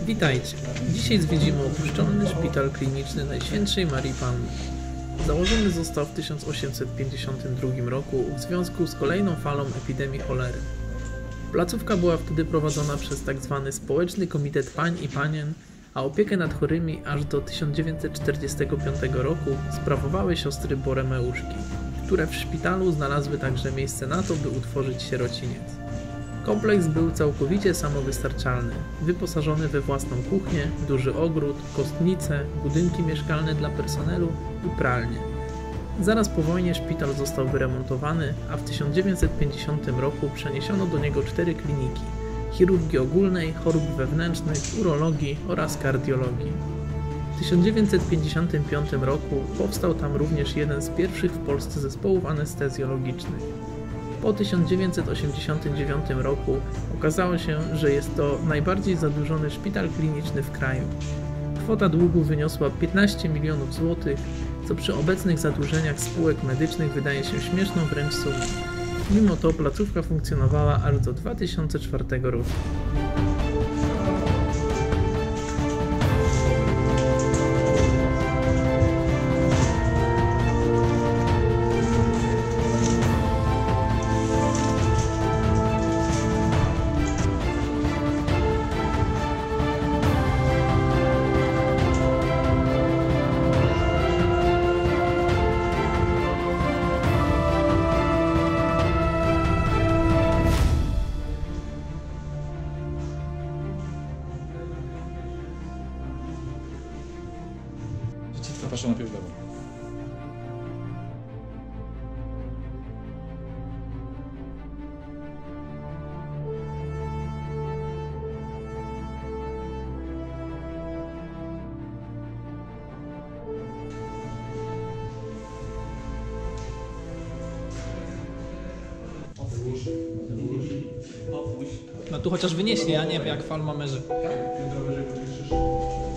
Witajcie! Dzisiaj zwiedzimy opuszczony szpital kliniczny Najświętszej Marii Panny. Założony został w 1852 roku w związku z kolejną falą epidemii cholery. Placówka była wtedy prowadzona przez tzw. Społeczny Komitet Pań i Panien, a opiekę nad chorymi aż do 1945 roku sprawowały siostry Boromeuszki, które w szpitalu znalazły także miejsce na to, by utworzyć sierociniec. Kompleks był całkowicie samowystarczalny, wyposażony we własną kuchnię, duży ogród, kostnicę, budynki mieszkalne dla personelu i pralnię. Zaraz po wojnie szpital został wyremontowany, a w 1950 roku przeniesiono do niego 4 kliniki: chirurgii ogólnej, chorób wewnętrznych, urologii oraz kardiologii. W 1955 roku powstał tam również jeden z pierwszych w Polsce zespołów anestezjologicznych. Po 1989 roku okazało się, że jest to najbardziej zadłużony szpital kliniczny w kraju. Kwota długu wyniosła 15 milionów złotych, co przy obecnych zadłużeniach spółek medycznych wydaje się śmieszną wręcz sumą. Mimo to placówka funkcjonowała aż do 2004 roku. Patrzę najpierw w lewo. No tu chociaż wynieśli, a nie jak fal mamerzy.